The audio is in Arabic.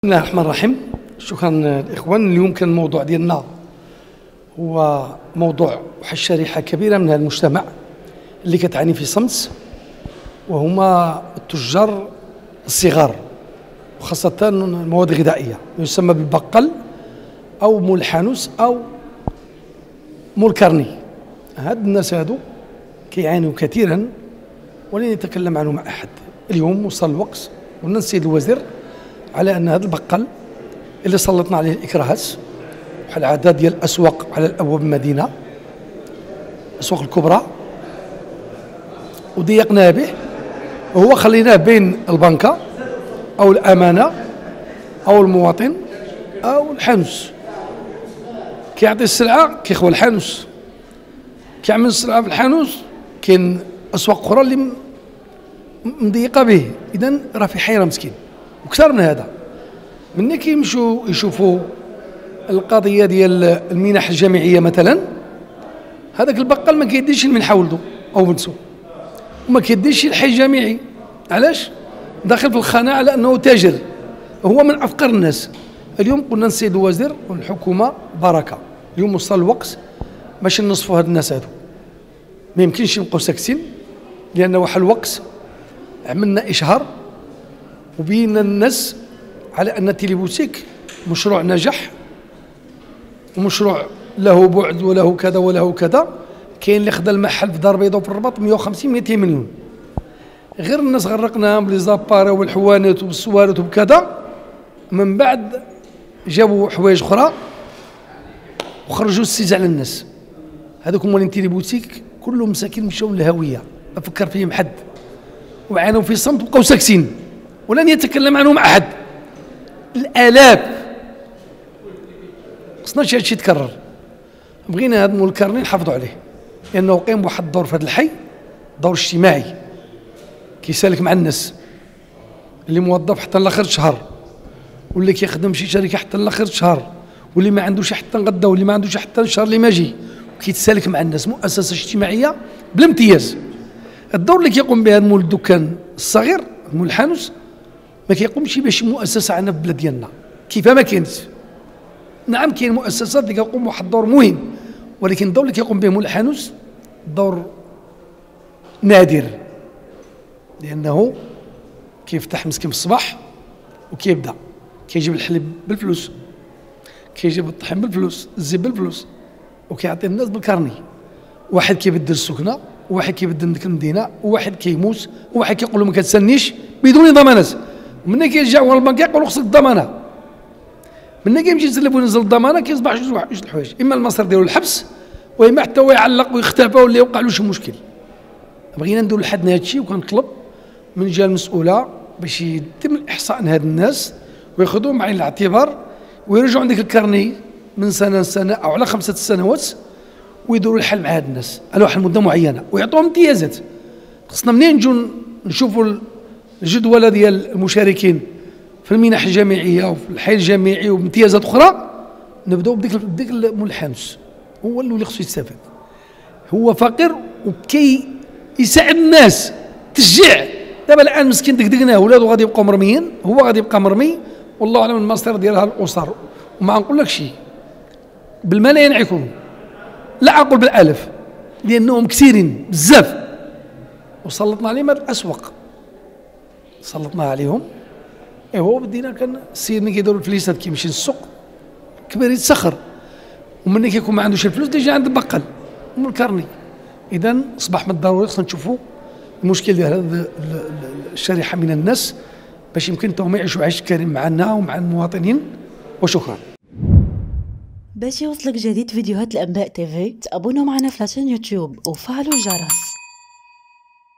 الله الرحمن الرحيم. شكرا الإخوان. اليوم كان الموضوع ديالنا هو موضوع واحد الشريحة كبيرة من المجتمع اللي كتعاني في صمت، وهما التجار الصغار وخاصة المواد الغذائية، يسمى بالبقال أو مول الحانوس أو مول الكارني. هاد الناس هادو كيعانيوا كثيرا ولن يتكلم عنهم أحد. اليوم وصل الوقت وننسي السيد الوزير على أن هذا البقال اللي سلطنا عليه الإكراهات بحال عدد ديال الأسواق على الأبواب المدينة، الأسواق الكبرى، وضيقناه به، وهو خليناه بين البنكة أو الأمانة أو المواطن أو الحانوس. كيعطي السلعة كيخوى الحانوس، كيعمل السلعة في الحانوس، كاين أسواق أخرى اللي مضيقة به. إذن راه في حيرة مسكين. وكثر من هذا، ملي كيمشوا يشوفوا القضية ديال المنح الجامعية مثلا، هذاك البقال ما كيديش المنحة ولده أو بنته، وما كيديش الحي الجامعي. علاش؟ داخل في الخانة على أنه تاجر، هو من أفقر الناس. اليوم قلنا للسيد الوزير والحكومة بركة، اليوم وصل الوقت باش نصفوا هاد الناس هادو. ما يمكنش نبقاو ساكتين، لأن واحد الوقت عملنا إشهار وبينا الناس على أن تيليبوتيك مشروع نجح، ومشروع له بعد وله كذا وله كذا. كاين اللي خدا المحل في دار بيضاء وفي الرباط 150 200 مليون. غير الناس غرقناهم بلي زابارا والحوانت وبالسوارت وبكذا، من بعد جابوا حوايج اخرى وخرجوا السيج على الناس. هذوك مولين تيليبوتيك كلهم مساكين مشاو للهويه، ما فكر فيهم حد، وعانوا في صمت وبقاو ساكتين ولن يتكلم عنهم احد. الالاف. خصنا شي هادشي يتكرر. بغينا هذا مول الكارني نحافظوا عليه، لانه قيم بواحد الدور في هذا الحي، دور اجتماعي، كيسالك مع الناس. اللي موظف حتى لاخر الشهر، واللي كيخدم شي شركه حتى لاخر الشهر، واللي ما عندوش حتى غدا، واللي ما عندوش حتى الشهر اللي ما جي، وكيتسالك مع الناس. مؤسسه اجتماعيه بالامتياز. الدور اللي كيقوم به مول الدكان الصغير، مول الحانوس، ما كيقومش به شي مؤسسه عندنا في البلاد ديالنا، كيف ما كاينش. نعم كاين مؤسسات اللي كتقوم بواحد الدور مهم، ولكن الدور اللي كيقوم به مول الحانوس دور نادر، لأنه كيفتح مسكين في الصباح وكيبدا كيجيب الحليب بالفلوس، كيجيب الطحين بالفلوس، الزيت بالفلوس، وكيعطي الناس بالكارني. واحد كيبدل السكنه، وواحد كيبدل ديك المدينه، وواحد كيموت، وواحد كيقول له ما كتسنيش بدون ضمانات. ومنين كيرجع هو البنك كيقول له خصك الضمانه. ملي كيمشي يسلف وينزل الضمانه كيصبح جوج الحوايج، اما المصير ديالو الحبس، واما حتى هو يعلق ويختفى ولا يوقع له شي مشكل. بغينا نديروا لحدنا هذا الشيء، وكنطلب من الجهه المسؤوله باش يتم الاحصاء عن هاد الناس وياخذوهم بعين الاعتبار، ويرجعوا عندك الكارني من سنه لسنه او على 5 سنوات، ويديروا الحل مع هاد الناس على واحد المده معينه ويعطوهم امتيازات. خصنا منين نجوا نشوفوا الجدوله ديال المشاركين في المنح الجامعيه وفي الحي الجامعي وبامتيازات اخرى، نبداو بديك مول الحانوس. هو اللي خصو يستافد، هو فقير وكي يساعد الناس، تشجيع. دابا الان مسكين دقدقناه، ولادو غادي يبقاو مرميين، هو غادي يبقى مرمي، والله اعلم المصير ديالها الاسر. وما نقول لك شي بالملايين يكونوا، لا اقول بالالاف، لانهم كثيرين بزاف. وسلطنا عليهم هاد الاسواق، سلطنا عليهم. ايوا بدينا كان السيد ملي كيديروا الفليسات كيمشي للسوق كبير يتسخر، ومني كيكون ما عندوش الفلوس تيجي عند البقال من الكارني. اذا اصبح من الضروري خصنا نشوفوا المشكل ديال هذه الشريحه من الناس باش يمكن حتى هما يعيشوا عيش كريم معنا ومع المواطنين. وشكرا. باش يوصلك جديد فيديوهات الانباء تيفي، تابونوا معنا في لاشين يوتيوب وفعلوا الجرس.